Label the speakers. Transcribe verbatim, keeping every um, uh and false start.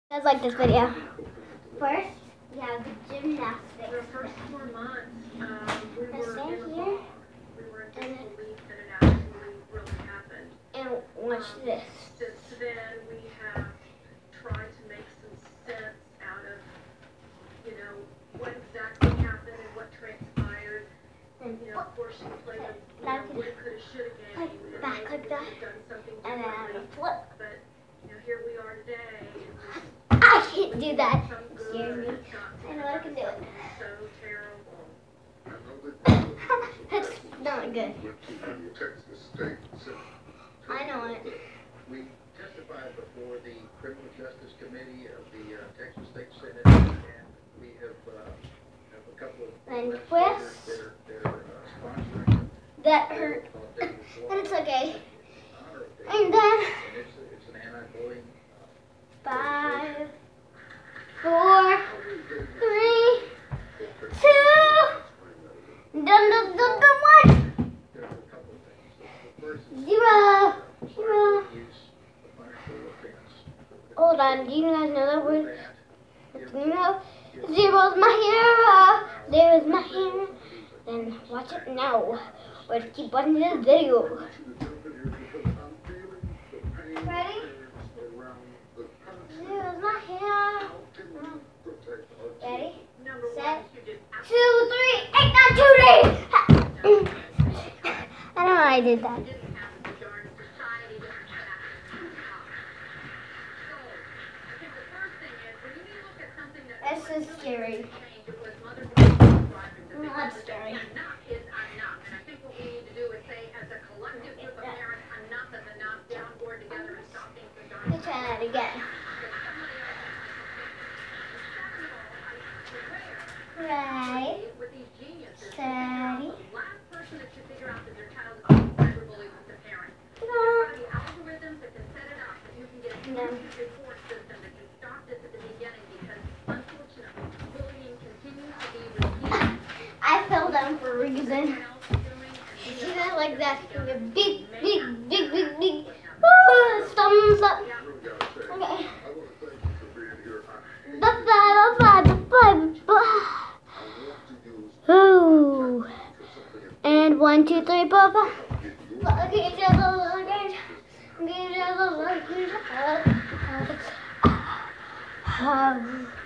Speaker 1: guys like this video. First, we have the gymnastics.
Speaker 2: The first four months, um, we were
Speaker 1: stand
Speaker 2: in the
Speaker 1: here,
Speaker 2: fog. We were in
Speaker 1: and
Speaker 2: disbelief that it actually really happened.
Speaker 1: And watch
Speaker 2: Um,
Speaker 1: this.
Speaker 2: Since then, we have tried to make some sense out of, you know, what exactly happened and what transpired.
Speaker 1: And
Speaker 2: You know, of course, she played a you
Speaker 1: back
Speaker 2: know, woulda, coulda, shoulda game.
Speaker 1: like
Speaker 2: and
Speaker 1: back
Speaker 2: maybe
Speaker 1: like
Speaker 2: we
Speaker 1: that.
Speaker 2: could've done something
Speaker 1: And then I'm
Speaker 2: differently.
Speaker 1: gonna flip.
Speaker 2: But, you know, here we are today.
Speaker 1: I can't do that.
Speaker 2: Some good,
Speaker 1: Scares me.
Speaker 2: it's not
Speaker 1: I know I can do it.
Speaker 2: so terrible.
Speaker 1: That's not good. I know it.
Speaker 3: We testified before the Criminal Justice Committee of the uh, Texas State Senate, and we have, uh, have a couple of
Speaker 1: And
Speaker 3: legislators
Speaker 1: twist.
Speaker 3: that are, that are uh, sponsoring
Speaker 1: That hurt. And it's okay. And then
Speaker 3: And it's, it's an anti-bullying.
Speaker 1: five, four, three, two, dun dun dun dun one,
Speaker 3: There's a couple of things. The first is
Speaker 1: zero, zero.
Speaker 3: use of punishable offense.
Speaker 1: Hold on, do you guys know that word?
Speaker 3: That
Speaker 1: Do you know? Zero's my hero. Zero's my hero. Then watch it now. Let's keep watching this video. Ready? Zero's my hero. Ready?
Speaker 2: Number one,
Speaker 1: Set.
Speaker 2: you did
Speaker 1: Two, three, eight, nine, two, three. I don't know how I did that.
Speaker 2: didn't have the majority society that was happening. So, I think the first thing is, when you look at something that
Speaker 1: This is scary.
Speaker 2: changed, it was Mother driving the
Speaker 1: Well, that's scary.
Speaker 2: Enough is enough. And I think what we need to do is say, as a collective group of parents, enough is enough, get on board together and stop things from darn.
Speaker 1: Let's try that again. Right.
Speaker 2: With these geniuses,
Speaker 1: Steady.
Speaker 2: the last person that should figure out that their child is being cyberbullied is the parent. There's got to be algorithms that can set it up that you can get a
Speaker 1: No.
Speaker 2: huge report system that can stop this at the beginning, because unfortunately bullying continues to be repeated.
Speaker 1: I fell down for a reason.
Speaker 2: Someone else is doing, and
Speaker 1: You
Speaker 2: we
Speaker 1: see
Speaker 2: have
Speaker 1: that
Speaker 2: to
Speaker 1: like that?
Speaker 2: get together.
Speaker 1: Big, big, big, big, big. Woo! Thumbs up. Okay. Bye bye, bye bye, bye bye. Ooh. And one, two, three, four, five. Look at each other, look at each other, look at each other, look at each other.